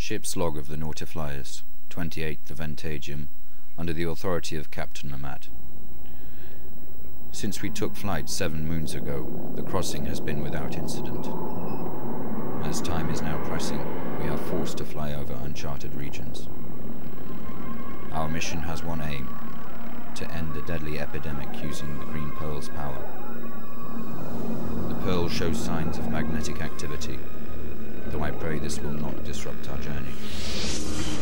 Ship's log of the Nautiflyers, 28th of Antagium, under the authority of Captain Amat. Since we took flight 7 moons ago, the crossing has been without incident. As time is now pressing, we are forced to fly over uncharted regions. Our mission has one aim: to end the deadly epidemic using the Green Pearl's power. The Pearl shows signs of magnetic activity, though I pray this will not disrupt our journey.